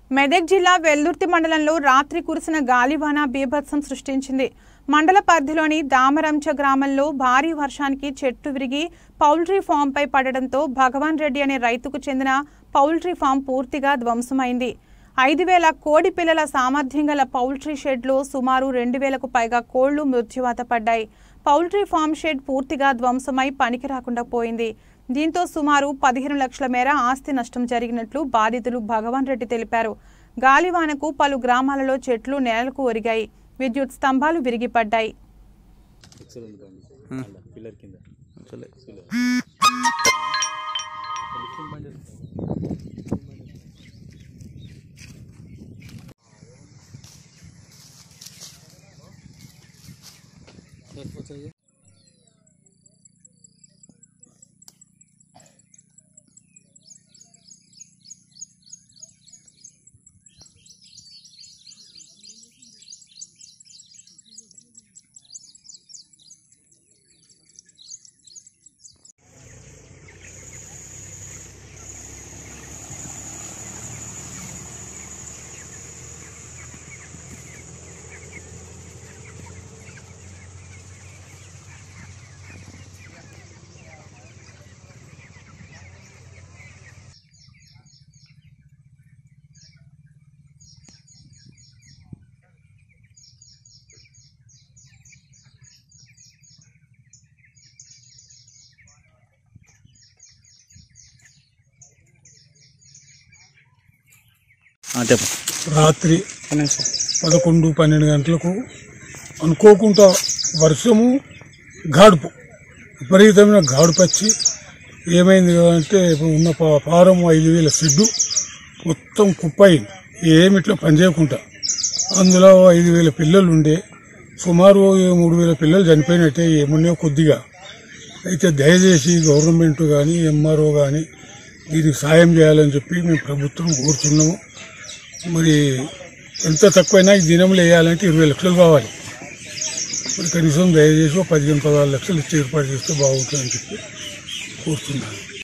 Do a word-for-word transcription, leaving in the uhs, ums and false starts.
మెదక్ జిల్లా వెల్దుర్తి మండలంలో రాత్రి కురిసిన గాలివాన బీభత్సం సృష్టించింది. మండల పరిధిలోని దామరంచ గ్రామంలో భారీ వర్షానికి చెట్టు విరిగి పౌల్ట్రీ ఫామ్ పై పడడంతో భగవాన్ రెడ్డి అనే రైతుకు చెందిన పౌల్ట్రీ ఫామ్ పూర్తిగా ధ్వంసమైంది. ఐదు వేల కోడి పిల్లల సామర్థ్యం గల పౌల్ట్రీ షెడ్లో సుమారు రెండు వేలకు పైగా కోళ్లు మృత్యువాత పడ్డాయి. పౌల్ట్రీ ఫామ్ షెడ్ పూర్తిగా ధ్వంసమై పనికి రాకుండా పోయింది. దీంతో సుమారు పదిహేను లక్షల మేర ఆస్తి నష్టం జరిగినట్లు బాధితులు భగవాన్ రెడ్డి తెలిపారు. గాలివానకు పలు గ్రామాలలో చెట్లు నేలకు ఒరిగాయి, విద్యుత్ స్తంభాలు విరిగిపడ్డాయి. రాత్రి పదకొండు పన్నెండు గంటలకు అనుకోకుండా వర్షము గాడుపు విపరీతమైన గాడుపు వచ్చి ఏమైంది అంటే ఇప్పుడు ఉన్న ఫారం ఐదు వేల షెడ్డు మొత్తం కుప్పయింది. ఏమిట్లో పనిచేయకుండా అందులో ఐదు వేల పిల్లలు ఉండే సుమారు మూడు వేల పిల్లలు చనిపోయినట్టే ఏమున్నాయో కొద్దిగా. అయితే దయచేసి గవర్నమెంట్ కానీ ఎంఆర్ఓ కానీ దీనికి సాయం చేయాలని చెప్పి మేము ప్రభుత్వం కోరుతున్నాము. మరి ఎంత తక్కువైనా ఈ దినంలో వేయాలంటే ఇరవై లక్షలు కావాలి. మరి కనీసం దయచేసి పదిహేను పదహారు లక్షలు ఇచ్చి ఏర్పాటు చేస్తే బాగుంటుందని చెప్పి కోరుతున్నాను.